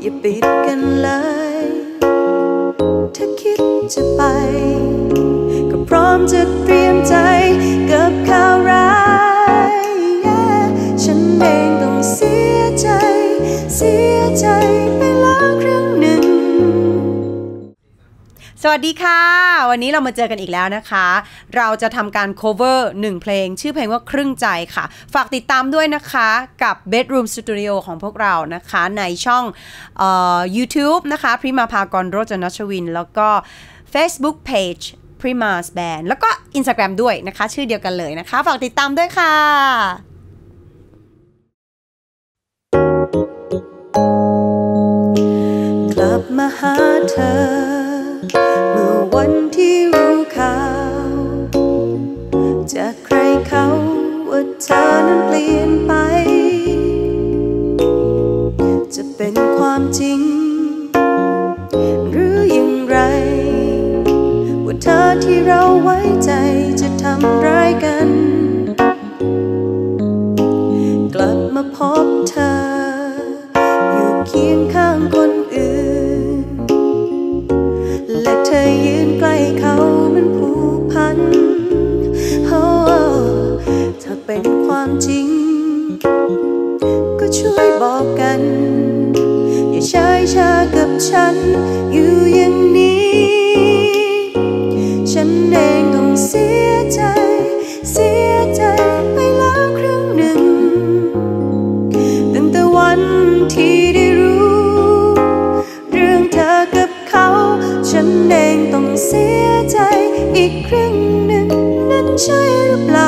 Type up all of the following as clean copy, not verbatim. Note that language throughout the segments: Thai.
อย่าปิดกันเลยถ้าคิดจะไปก็พร้อมจะเตรียมใจกับข่าวร้ายฉันเองต้องเสียใจไปแล้วครั้งหนึ่งสวัสดีค่ะวันนี้เรามาเจอกันอีกแล้วนะคะเราจะทำการ cover 1 เพลงชื่อเพลงว่าครึ่งใจค่ะฝากติดตามด้วยนะคะกับ Bedroom Studio ของพวกเรานะคะในช่องYouTube นะคะพริมาภากร โรจนชวินแล้วก็ Facebook Page Prima's Band แล้วก็ Instagram ด้วยนะคะชื่อเดียวกันเลยนะคะฝากติดตามด้วยค่ะกลับมาหาเธอเมื่อวันที่รู้ข่าวจากใครเขาว่าเธอนั้นเปลี่ยนไปจะเป็นความจริงหรืออย่างไรว่าเธอที่เราไว้ใจจะทำร้ายกันกลับมาพบเธออยู่เคียงข้างคนอื่นและเธอยืนใกล้เขามันผูกพันถ้าเป็นความจริงก็ช่วยบอกกันอย่าใช้ชากับฉันอยู่อย่างนี้ฉันเองต้องเสียใจไปแล้วครั้งหนึ่งตั้งแต่วันที่ได้รู้เรื่องเธอกับเขาฉันเองต้องเสียใจอีกครั้งหนึ่งนั้นใช่หรือเปล่า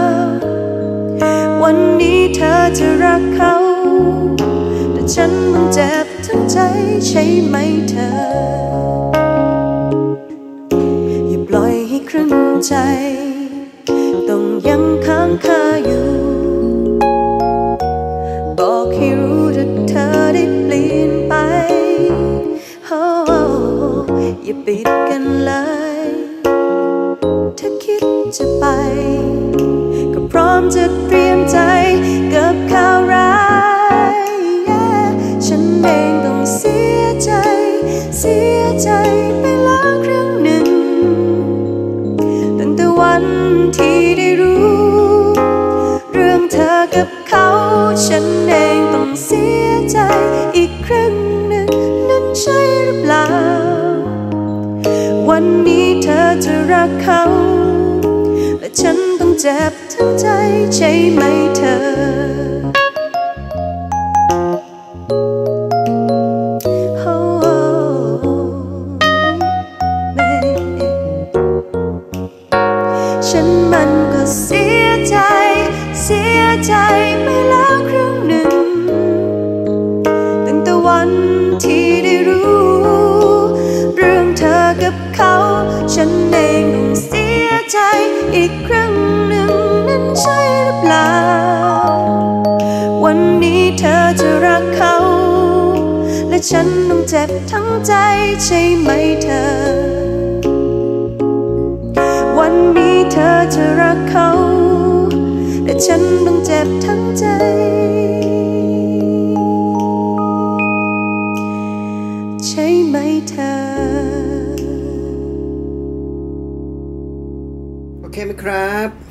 วันนี้เธอจะรักเขาแต่ฉันต้องเจ็บทั้งใจใช่ไหมเธออย่าปล่อยให้ครึ่งใจต้องยังค้างคาอยู่บอกให้รู้ถ้าเธอได้เปลี่ยนไปอย่าปิดกันเลยถ้าคิดจะไปก็พร้อมจะเตรียมใจกับข่าวร้ายฉันเองต้องเสียใจไปแล้วครั้งหนึ่งตั้งแต่วันที่ได้รู้เรื่องเธอกับเขาฉันเองต้องเสียใจอีกครั้งหนึ่งนั้นใช่หรือเปล่าวันนี้เธอจะรักเขาและฉันต้องเจ็บทั้งใจใช่ไหมเธอฉันมันก็เสียใจไปแล้วครั้งหนึ่งตั้งแต่วันที่ได้รู้เรื่องเธอกับเขาฉันเองต้องเสียใจอีกครั้งหนึ่งนั้นใช่หรือเปล่าวันนี้เธอจะรักเขาและฉันต้องเจ็บทั้งใจใช่ไหมเธอวันนี้เธอจะรักเขาและฉันต้องเจ็บทั้งใจใช่ไหมเธอโอเคไหมครับ